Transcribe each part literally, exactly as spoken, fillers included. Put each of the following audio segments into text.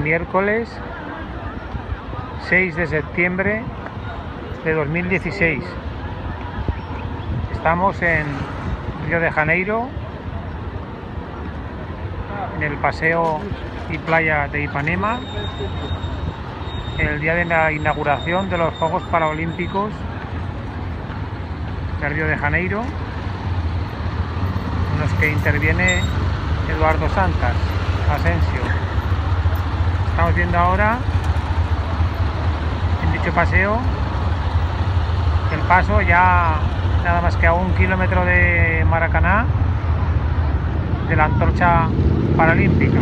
miércoles seis de septiembre de dos mil dieciséis. Estamos en Río de Janeiro, en el paseo y playa de Ipanema, el día de la inauguración de los Juegos Paralímpicos de Río de Janeiro, en los que interviene Eduardo Santas Asensio. Estamos viendo ahora en dicho paseo el paso, ya nada más que a un kilómetro de Maracaná, de la antorcha paralímpica,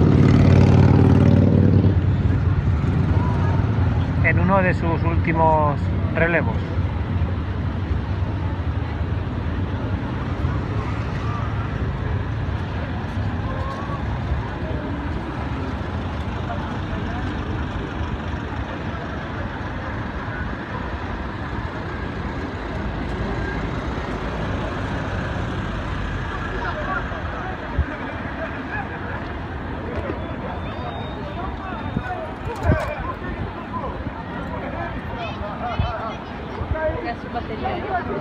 en uno de sus últimos relevos. Su batería.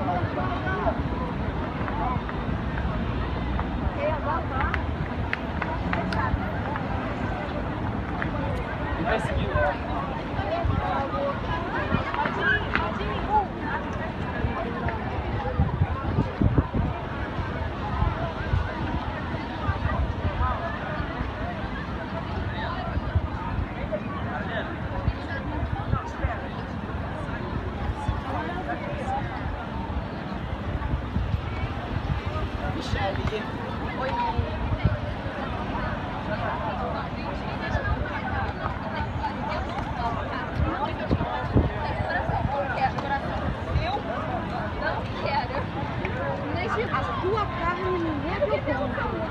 A tua carne ninguém propõe.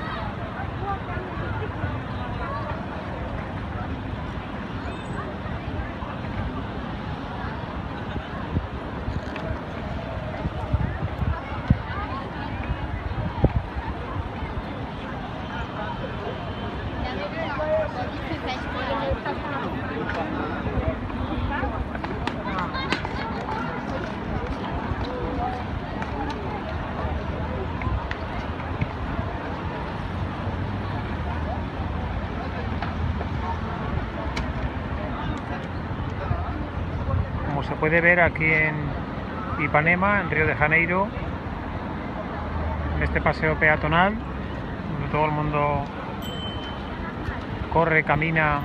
Como se puede ver aquí en Ipanema, en Río de Janeiro, en este paseo peatonal, donde todo el mundo corre, camina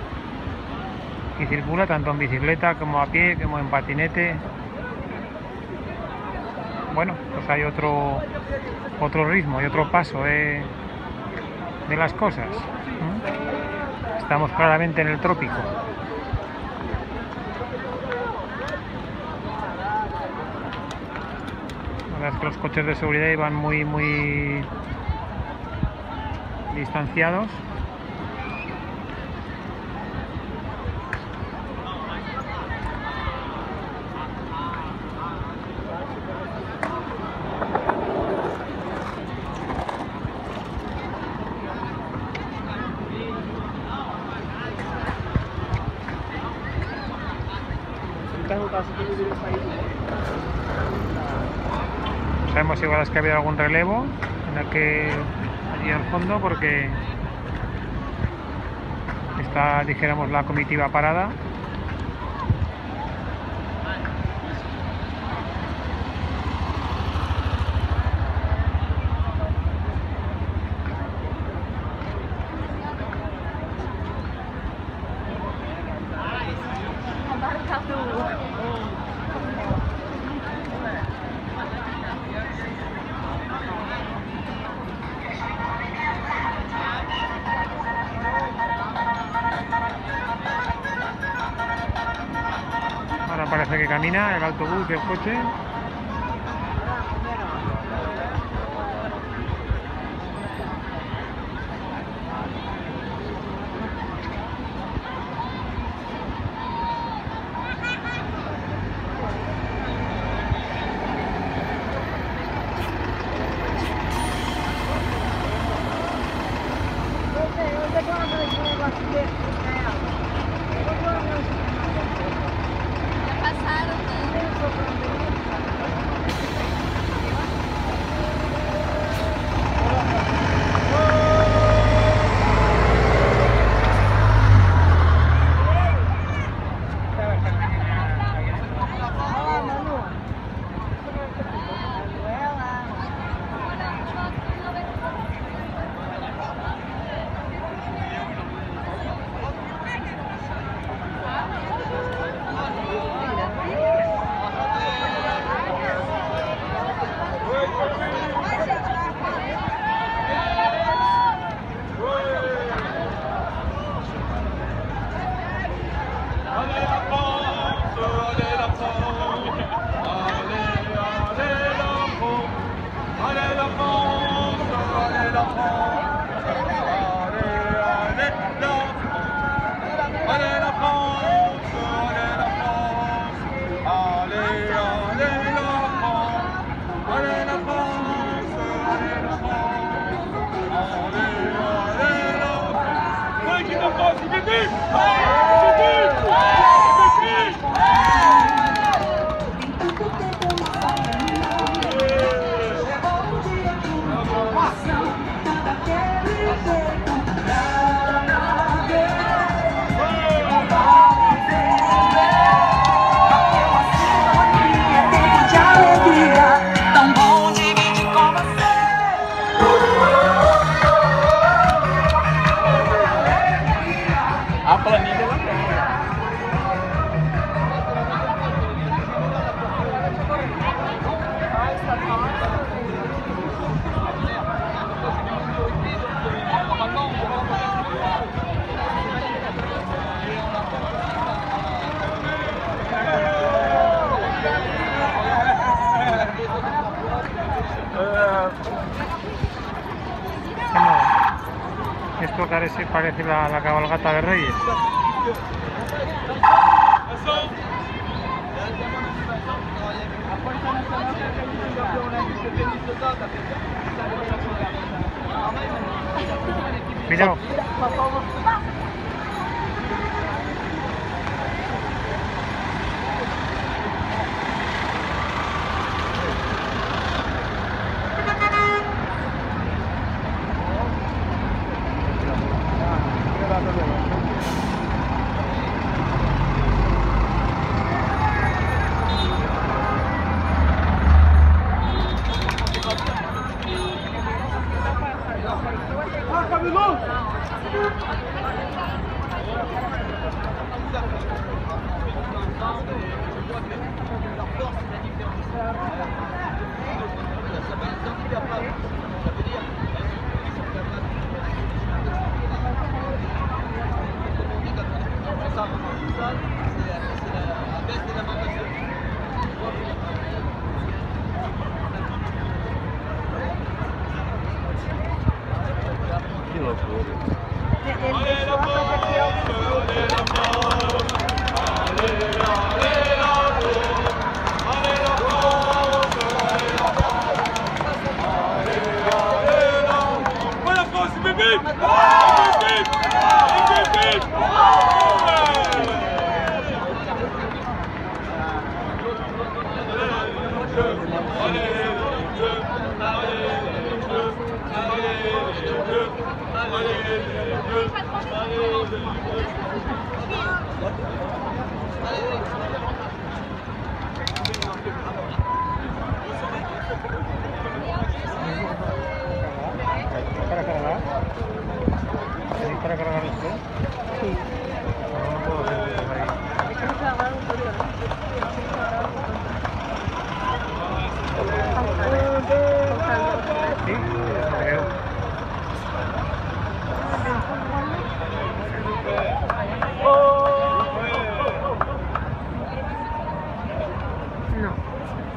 y circula, tanto en bicicleta como a pie, como en patinete. Bueno, pues hay otro otro ritmo y otro paso de, de las cosas. Estamos claramente en el trópico. La verdad es que los coches de seguridad iban muy muy distanciados. Sabemos igual es que ha habido algún relevo en el que allí al fondo, porque está, dijéramos, la comitiva parada. Ahora parece que camina el autobús y el coche. ¿Dónde, dónde vamos? A planilha ela tem. Esto parece, parece la, la cabalgata de Reyes. Cuidado. Que loucura. ¿Para cargar? ¿Tenéis para cargar usted? Sí. No, no puedo hacer eso ahí. Hay que cargar un poquito. Sí, eso creo. No.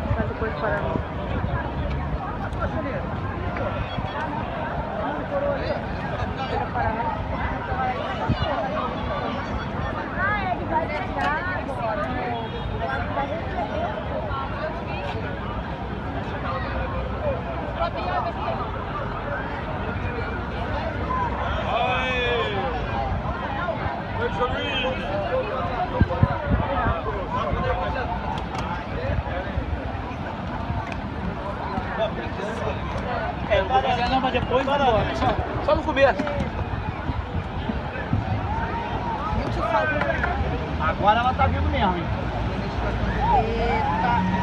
Só no começo. Agora ela tá vindo mesmo, hein? Eita.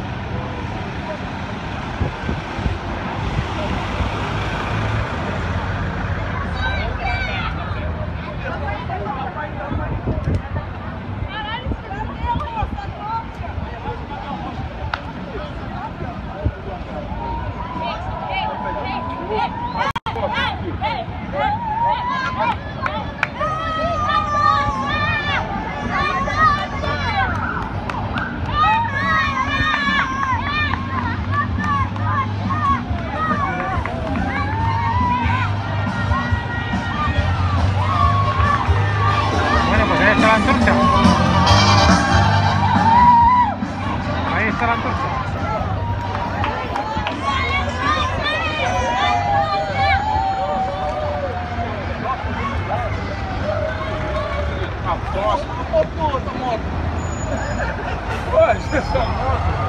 Bueno, pues ahí está la antorcha. Ahí está la antorcha. A próxima. Ô, puta, moto. Oi, vocês são moto.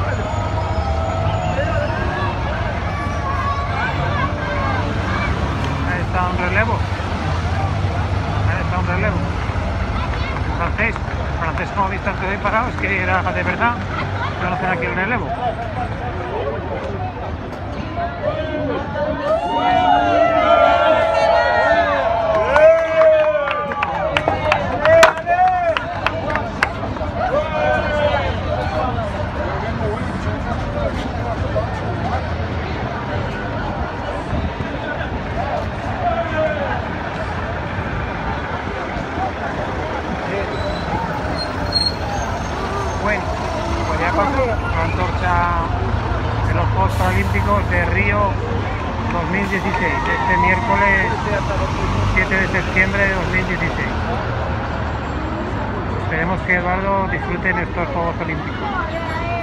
Ahí está un relevo. Ahí está un relevo. El francés, el francés como he visto antes de parado, es que era de verdad. Conocen aquí el relevo. Bueno, pues ya pasó la antorcha de los Juegos Paralímpicos de Río dos mil dieciséis, este miércoles siete de septiembre de dos mil dieciséis. Esperemos que Eduardo disfrute en estos Juegos Olímpicos.